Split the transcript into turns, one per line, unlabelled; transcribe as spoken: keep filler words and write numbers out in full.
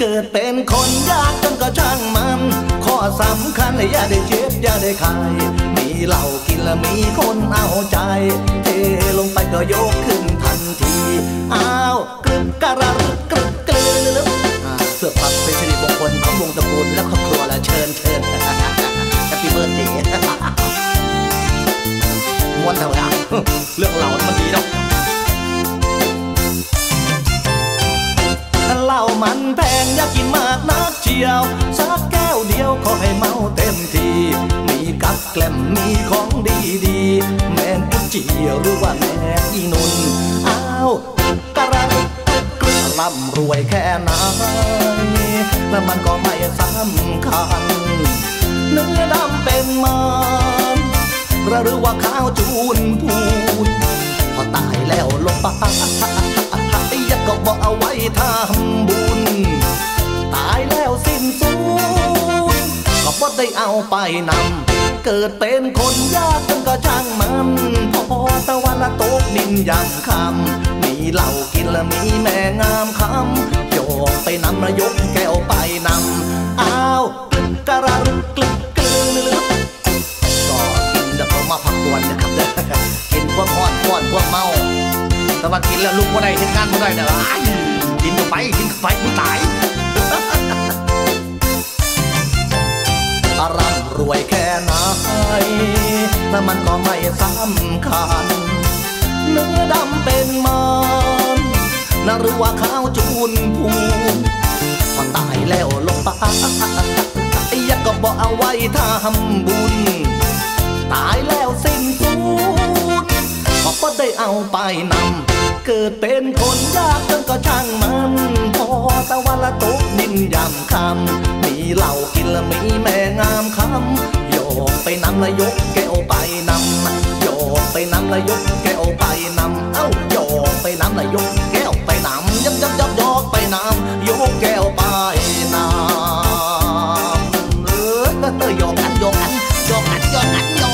เกิดเป็นคนยากจนก็ช่างมันข้อสำคัญอย่าได้เจ็บอย่าได้ขายมีเหล้ากินและมีคนเอาใจเทลงไปก็ยกขึ้นทันทีอ้าวกรึบกระรึบกรึบกลืบเพื่อความเป็นสิริมงคลของวงตระกูลและครอบครัวและเชิญเชิญแฮปปี้เบิร์ธเดย์ม้วนเถอะเรื่องเหล้ามันดีเนาะเหล้ามันแพงอย่ากินมากนักเชียวสักแก้วเดียวขอให้เมาเต็มทีมีกับแกล้มมีของดีดีแมงกุจีหรือว่าแมงอีนุนอ้าวกระไรกระร่ำรวยแค่ไหนแล้วมันก็ไม่สำคัญเนื้อดำเป็นมันหรือว่าข้าวจูนพูนพอตายแล้วลงไปยักก็บอกเอาไว้ทำบุญตายแล้วสิ้นสูญก็บ่ได้เอาไปนำเกิดเป็นคนยากจนก็ช่างมันพอตะวันละตกดินยำคำมีเหล้ากินและมีแม่งามคำโยกไปนำระยกแก้วไปนำอ้าวกลึกกระรึกกลึกกลือก็กินแต่พอมาพักวันนะครับเด้อกินพวกห้อนห้อนพวกเมาแต่ว่ากินแล้วลุกว่าได้เห็นงานว่าได้เด้อกินก็ไปกินก็ไปกูตายร่ำรวยแค่ไหนแต่มันก็ไม่สำคัญเนื้อดำเป็นมันนะหรือว่าข้าวจูนพูนพอตายแล้วลงไปยักก็บอกเอาไว้ทำบุญตายแล้วสิ้นสูญก็บ่ได้เอาไปนำเกิดเป็นคนยากจนก็ช่างมันพอตะวันละตกดินยำคำมีเหล้ากินและมีแม่งามคำโยกไปนำละยกแก้วไปนำโยกไปนำละยกแก้วไปนำเอ้าโยกไปนำละยกแก้วไปนำยับยับยับโยกไปนำยกแก้วไปนำเออโยกกันโยกกันโยกกันโยกกันโยก